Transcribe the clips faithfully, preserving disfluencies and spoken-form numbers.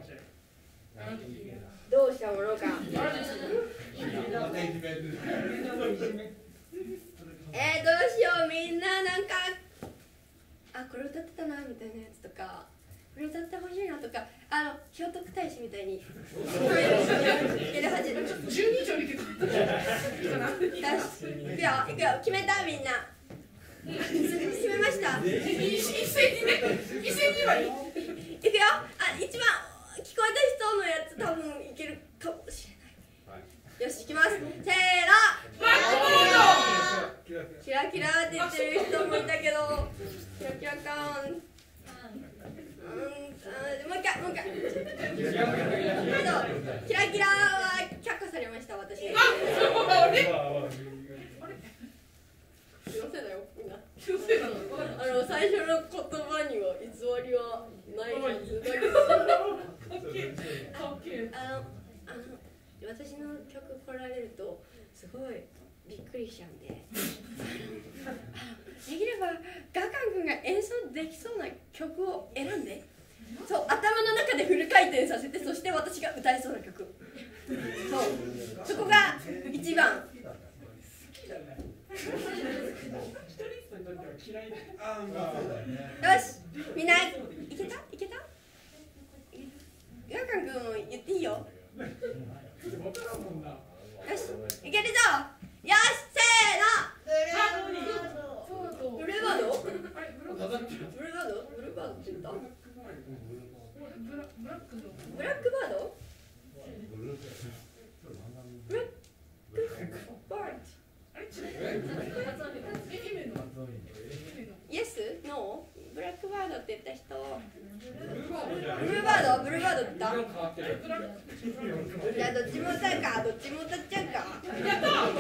どうしたものか。えー、どうしよう。みんななんかあ、これ歌ってたなみたいなやつとか、これ歌ってほしいなとか、あの聖徳太子みたいにやり始める。 じゅうに以上に結構いくよ、いくよ、決めたみんな。決めました。 一斉にね、一斉にはいくよ。あ、一番聞こえた人のやつ多分いけるかもしれない。よし、いきます。せーの。 ブラックボード。 キラキラって言ってる人もいたけど、キラキラかーん。うん、もう一回、もう一回。キラキラは却下されました、私。 あ、あれ？ 気のせいだよ、みんな。気のせいなの。あの、最初の言葉には偽りはないはずだけど。あの、あの、私の曲来られると、すごいびっくりしちゃうんで。できればガカン君が演奏できそうな曲を選んで、そう、頭の中でフル回転させて、そして私が歌えそうな曲、そう、そこが一番。よし、みんないけたいけた。ガカン君も言っていいよ。よし、いけるぞ。よし、せーの。ブルーバード？ブルーバード？ブルーバードって言った？ブラックバード？ブラックバード？イエス？ノー？ブラックバードって言った人。ブルーバード？ブルーバードって言った？じゃあどっちも歌うか、どっちも歌っちゃうか。やったー！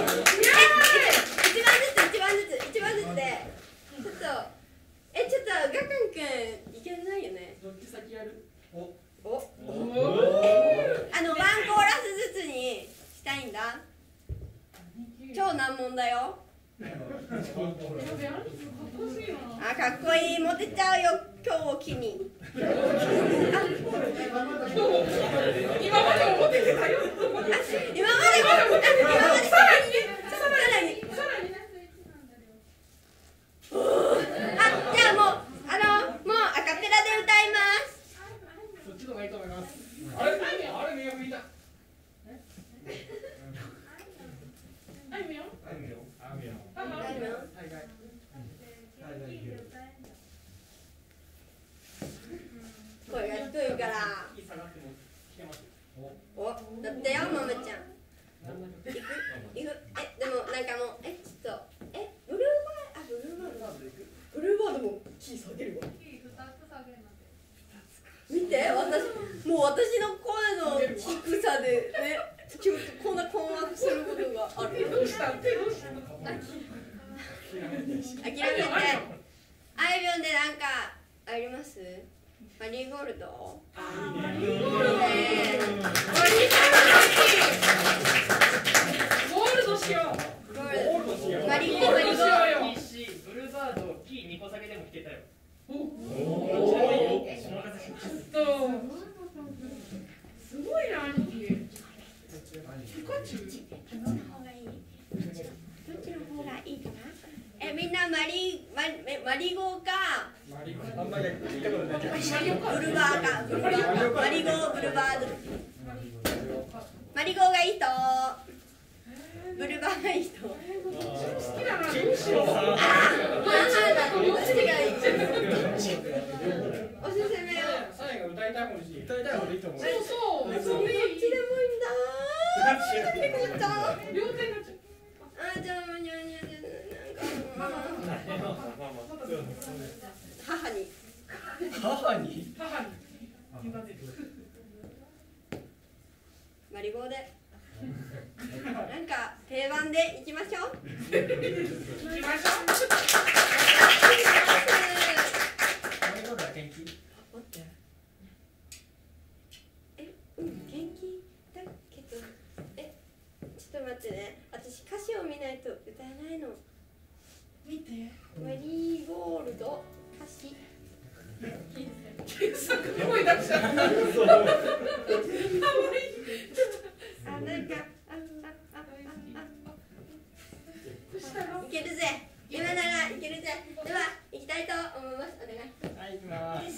一番ずつ、一番ずつ、一番ずつで。ちょっと、え、ちょっとガカン君いけないよね。 どっち先やる？ お、お、あのワンコーラスずつにしたいんだ。超難問だよ。あ、かっこいい、モテちゃうよ、今日を機に。 今までもモテてたよ。 今までも、今までさらにね、さらに、さらにね。あ、じゃあもう、あの、もうアカペラで歌います。 そっちの方がいいと思います。あれ、あれ、迷惑いた。あいみょん？あいみょん。あいみょん。あいみょん。はいはい。 声が低いから。お、だってよ、ママちゃん。いく、いく、え、でも、なんかもう、え、ちょっと、え、ブルーバー、あ、ブルーバード。ブルーバードもキー下げるわ。見て、私、もう私の声の低さで、ね、ちょっとこんな困惑することがある。 どうした？どうした？ 諦めて。あいみょんでなんかあります？マリーゴールド？マリーゴールドね。 ゴールドしよう。 ゴールドしよう。マリーゴールド。 ブルーバード、キーにこ下げでも弾けたよ。 おお。すごいな、兄貴。ピカチュウ。 どっちの方がいい？どっちの方がいいかな？え、みんなマリー、マリ、マリゴーかマリゴー、あんまり聞いたことないけど。 ブルバーか、ブルバー、マリゴー、ブルバード。マリゴーがいい人、ブルバーがいい人。 好きだな、どうしよう。 ああ、どっちがいい？おすすめを。 最後歌いたい方に歌いたい方でいいと思う。 そうそう。 どっちでもいいんだ。 両手になっちゃう。 あ、じゃあ、もうにゃにゃにゃ、なんか。母に。 母に。 母に。 マリゴーで。なんか定番でいきましょう。 行きましょう。 マリゴールは元気？ 待って。え、うん、元気だけど、え、ちょっと待ってね。私歌詞を見ないと歌えないの。 見て。 マリーゴールド歌詞。 検索声出なんかああああいけるぜ今ならいけるぜでは行きたいと思いますお願いはい行きます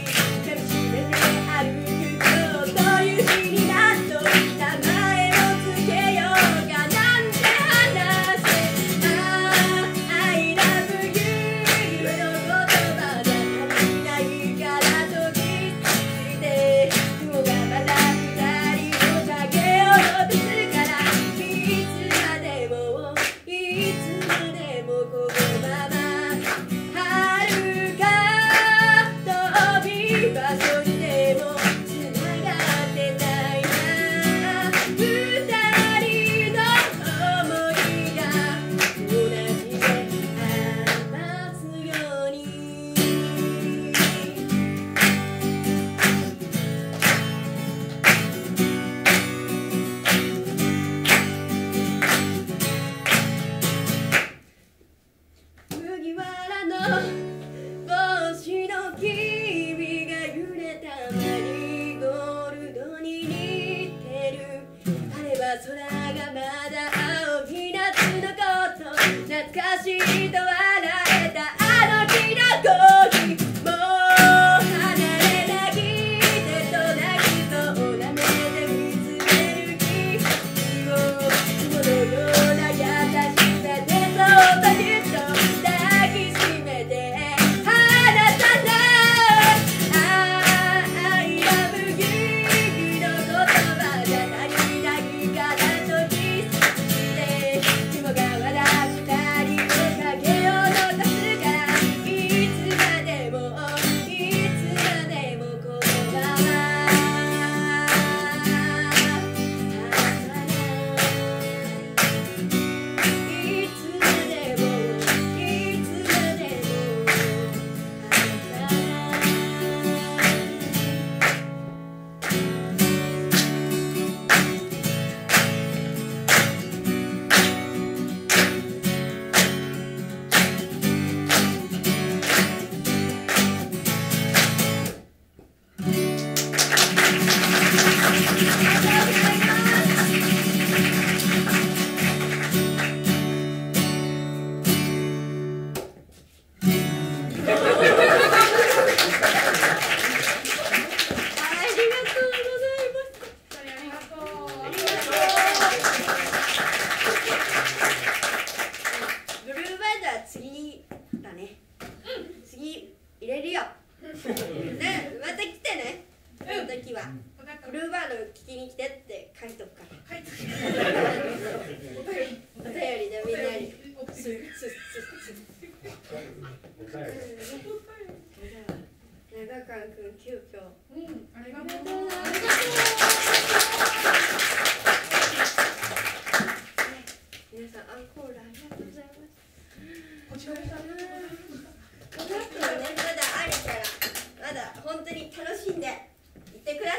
「 くん急遽うんありがありがとうございまとうございますす。皆さんアンコールありがとうございます。 こちらこそありがとうございました。 この後はねまだあるからまだ本当に楽しんでいってくだ